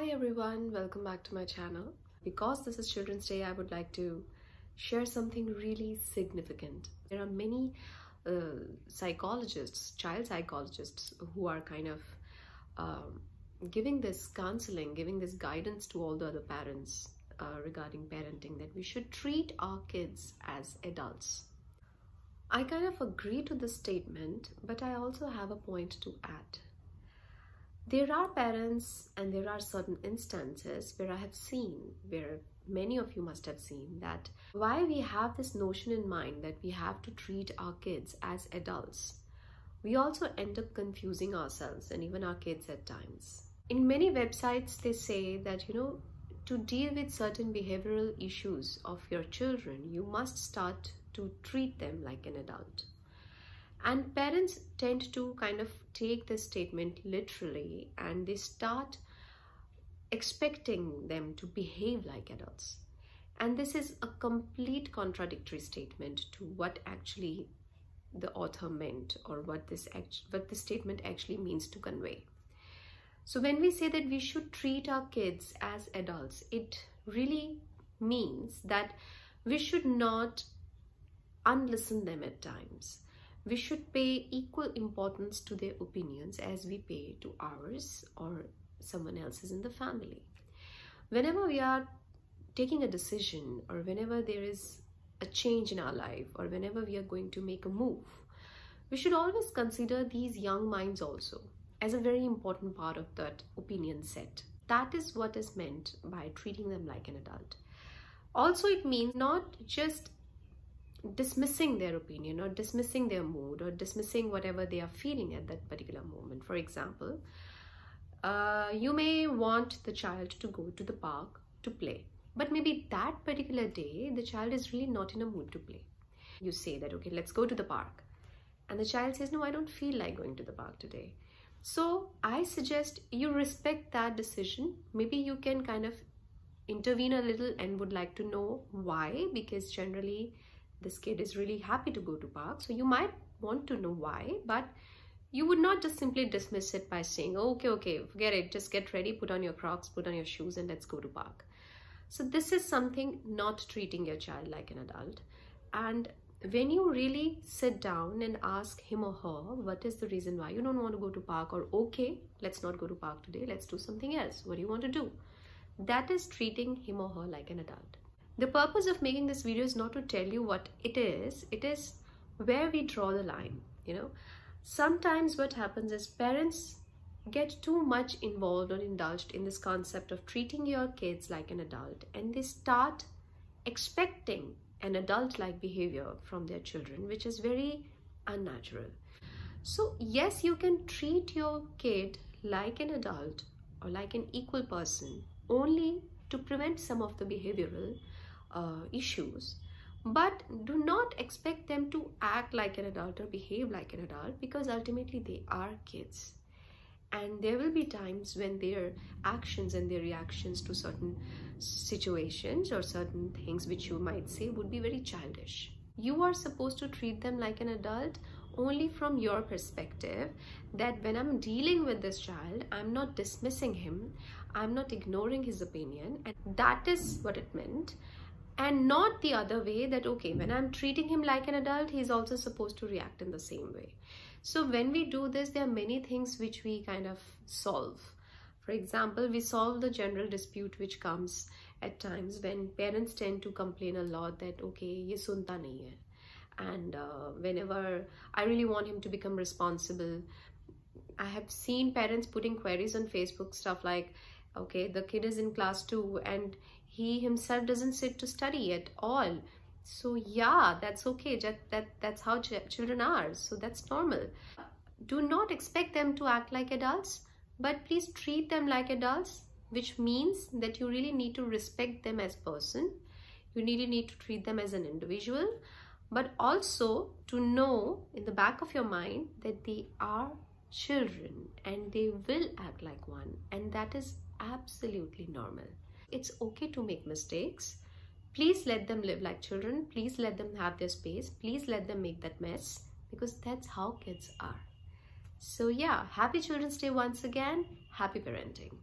Hi everyone, welcome back to my channel. Because this is Children's Day, I would like to share something really significant. There are many psychologists, child psychologists, who are kind of giving this counseling, giving this guidance to all the other parents regarding parenting, that we should treat our kids as adults. I kind of agree to this statement, but I also have a point to add. There are parents and there are certain instances where I have seen, where many of you must have seen, that why we have this notion in mind that we have to treat our kids as adults, we also end up confusing ourselves and even our kids at times. In many websites, they say that, to deal with certain behavioral issues of your children, you must start to treat them like an adult. And parents tend to kind of take this statement literally, and they start expecting them to behave like adults. And this is a complete contradictory statement to what actually the author meant, or what this statement actually means to convey. So when we say that we should treat our kids as adults, it really means that we should not unlisten them at times. We should pay equal importance to their opinions as we pay to ours or someone else's in the family. Whenever we are taking a decision, or whenever there is a change in our life, or whenever we are going to make a move, we should always consider these young minds also as a very important part of that opinion set. That is what is meant by treating them like an adult. Also, it means not just dismissing their opinion or dismissing their mood or dismissing whatever they are feeling at that particular moment. For example, you may want the child to go to the park to play, but maybe that particular day the child is really not in a mood to play. You say that, okay, let's go to the park, and the child says, no, I don't feel like going to the park today. So I suggest you respect that decision. Maybe you can kind of intervene a little and would like to know why, because generally this kid is really happy to go to park, so you might want to know why, but you would not just simply dismiss it by saying, oh, okay, forget it, just get ready, put on your Crocs, put on your shoes, and let's go to park. So this is something not treating your child like an adult. And when you really sit down and ask him or her, what is the reason why you don't want to go to park, or okay, let's not go to park today, let's do something else, what do you want to do? That is treating him or her like an adult. The purpose of making this video is not to tell you what it is where we draw the line. Sometimes what happens is parents get too much involved or indulged in this concept of treating your kids like an adult, and they start expecting an adult-like behavior from their children, which is very unnatural. So yes, you can treat your kid like an adult or like an equal person only to prevent some of the behavioral issues, but do not expect them to act like an adult or behave like an adult, because ultimately they are kids, and there will be times when their actions and their reactions to certain situations or certain things which you might say would be very childish. You are supposed to treat them like an adult only from your perspective, that when I'm dealing with this child, I'm not dismissing him, I'm not ignoring his opinion, and that is what it meant. And not the other way, that okay, when I'm treating him like an adult, he's also supposed to react in the same way. So when we do this, there are many things which we kind of solve. For example, we solve the general dispute which comes at times when parents tend to complain a lot that okay, ye sunta nahi hai. And whenever I really want him to become responsible, I have seen parents putting queries on Facebook, stuff like, okay, the kid is in class 2 and he himself doesn't sit to study at all. So yeah, that's okay. That's how children are. So that's normal. Do not expect them to act like adults, but please treat them like adults, which means that you really need to respect them as a person. You really need to treat them as an individual, but also to know in the back of your mind that they are children and they will act like one, and that is absolutely normal. It's okay to make mistakes. Please let them live like children. Please let them have their space. Please let them make that mess, because that's how kids are. So yeah, happy Children's Day once again. Happy parenting.